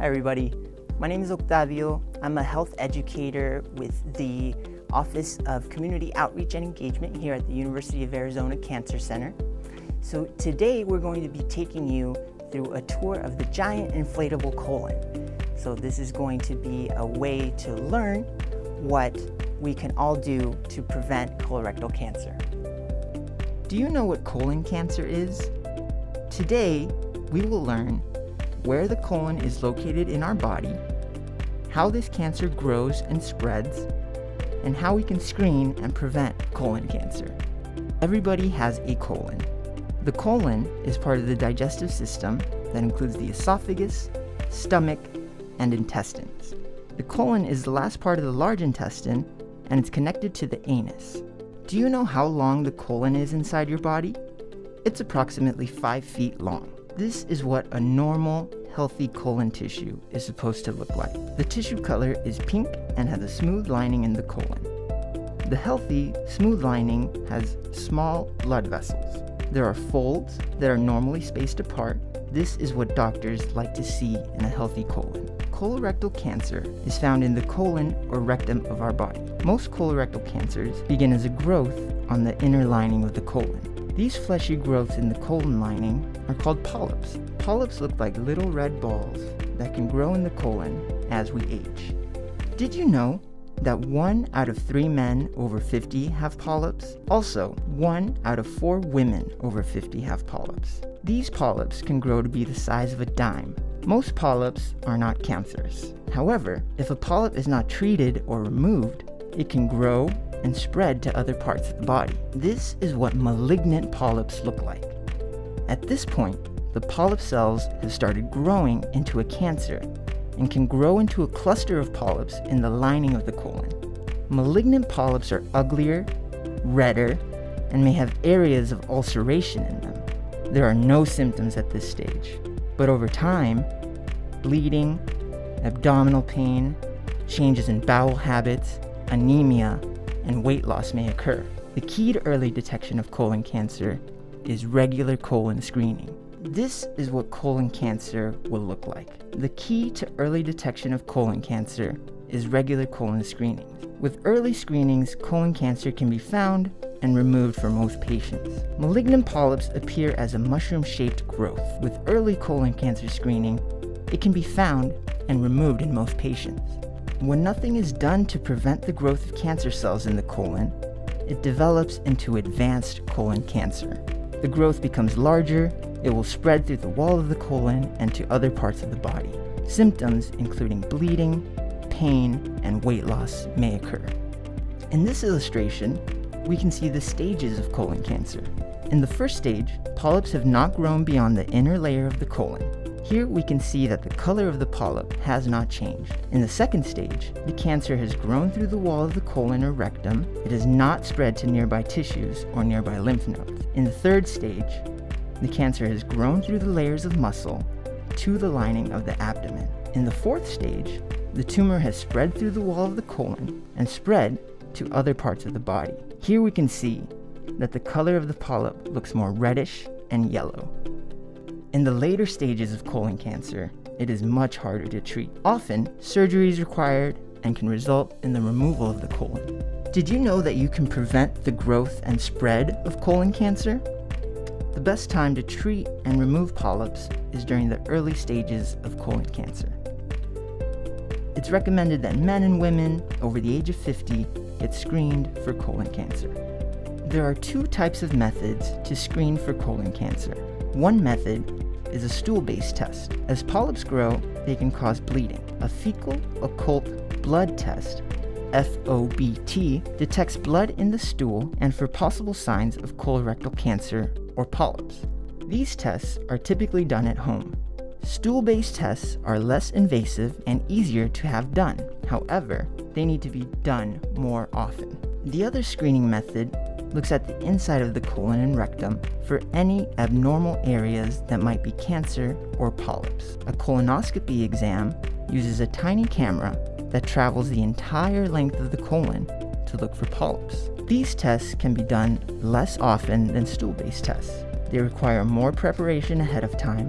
Hi everybody, my name is Octavio. I'm a health educator with the Office of Community Outreach and Engagement here at the University of Arizona Cancer Center. So today we're going to be taking you through a tour of the giant inflatable colon. So this is going to be a way to learn what we can all do to prevent colorectal cancer. Do you know what colon cancer is? Today, we will learn where the colon is located in our body, how this cancer grows and spreads, and how we can screen and prevent colon cancer. Everybody has a colon. The colon is part of the digestive system that includes the esophagus, stomach, and intestines. The colon is the last part of the large intestine, and it's connected to the anus. Do you know how long the colon is inside your body? It's approximately 5 feet long. This is what a normal, healthy colon tissue is supposed to look like. The tissue color is pink and has a smooth lining in the colon. The healthy, smooth lining has small blood vessels. There are folds that are normally spaced apart. This is what doctors like to see in a healthy colon. Colorectal cancer is found in the colon or rectum of our body. Most colorectal cancers begin as a growth on the inner lining of the colon. These fleshy growths in the colon lining are called polyps. Polyps look like little red balls that can grow in the colon as we age. Did you know that 1 out of 3 men over 50 have polyps? Also, 1 out of 4 women over 50 have polyps. These polyps can grow to be the size of a dime. Most polyps are not cancerous. However, if a polyp is not treated or removed, it can grow and spread to other parts of the body. This is what malignant polyps look like. At this point, the polyp cells have started growing into a cancer and can grow into a cluster of polyps in the lining of the colon. Malignant polyps are uglier, redder, and may have areas of ulceration in them. There are no symptoms at this stage, but over time, bleeding, abdominal pain, changes in bowel habits, anemia, and weight loss may occur. The key to early detection of colon cancer is regular colon screening. This is what colon cancer will look like. The key to early detection of colon cancer is regular colon screenings. With early screenings, colon cancer can be found and removed for most patients. Malignant polyps appear as a mushroom-shaped growth. With early colon cancer screening, it can be found and removed in most patients. When nothing is done to prevent the growth of cancer cells in the colon, it develops into advanced colon cancer. The growth becomes larger, it will spread through the wall of the colon and to other parts of the body. Symptoms including bleeding, pain, and weight loss may occur. In this illustration, we can see the stages of colon cancer. In the first stage, polyps have not grown beyond the inner layer of the colon. Here we can see that the color of the polyp has not changed. In the second stage, the cancer has grown through the wall of the colon or rectum. It has not spread to nearby tissues or nearby lymph nodes. In the third stage, the cancer has grown through the layers of muscle to the lining of the abdomen. In the fourth stage, the tumor has spread through the wall of the colon and spread to other parts of the body. Here we can see that the color of the polyp looks more reddish and yellow. In the later stages of colon cancer, it is much harder to treat. Often, surgery is required and can result in the removal of the colon. Did you know that you can prevent the growth and spread of colon cancer? The best time to treat and remove polyps is during the early stages of colon cancer. It's recommended that men and women over the age of 50 get screened for colon cancer. There are 2 types of methods to screen for colon cancer. One method is a stool-based test. As polyps grow, they can cause bleeding. A fecal occult blood test, FOBT, detects blood in the stool and for possible signs of colorectal cancer or polyps. These tests are typically done at home. Stool-based tests are less invasive and easier to have done. However, they need to be done more often. The other screening method looks at the inside of the colon and rectum for any abnormal areas that might be cancer or polyps. A colonoscopy exam uses a tiny camera that travels the entire length of the colon to look for polyps. These tests can be done less often than stool-based tests. They require more preparation ahead of time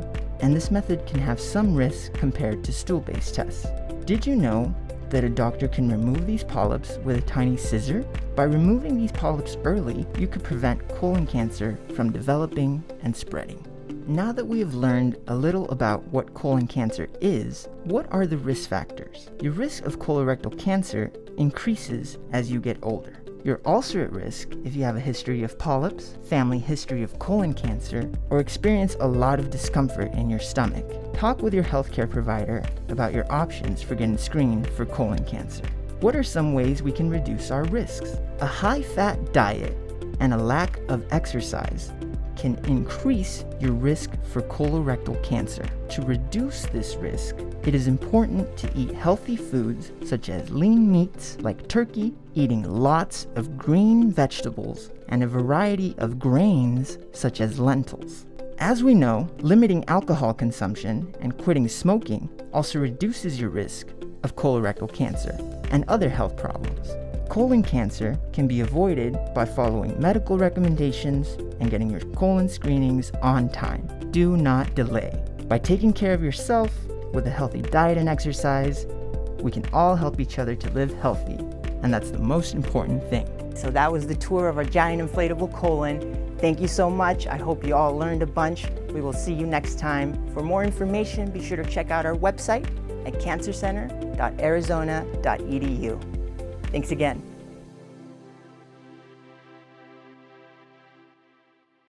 and this method can have some risk compared to stool-based tests. Did you know that a doctor can remove these polyps with a tiny scissor? By removing these polyps early, you could prevent colon cancer from developing and spreading. Now that we have learned a little about what colon cancer is, what are the risk factors? Your risk of colorectal cancer increases as you get older. You're also at risk if you have a history of polyps, family history of colon cancer, or experience a lot of discomfort in your stomach. Talk with your healthcare provider about your options for getting screened for colon cancer. What are some ways we can reduce our risks? A high-fat diet and a lack of exercise can increase your risk for colorectal cancer. To reduce this risk, it is important to eat healthy foods such as lean meats like turkey, eating lots of green vegetables, and a variety of grains such as lentils. As we know, limiting alcohol consumption and quitting smoking also reduces your risk of colorectal cancer and other health problems. Colon cancer can be avoided by following medical recommendations and getting your colon screenings on time. Do not delay. By taking care of yourself with a healthy diet and exercise, we can all help each other to live healthy, and that's the most important thing. So that was the tour of our giant inflatable colon. Thank you so much. I hope you all learned a bunch. We will see you next time. For more information, be sure to check out our website at cancercenter.arizona.edu. Thanks again.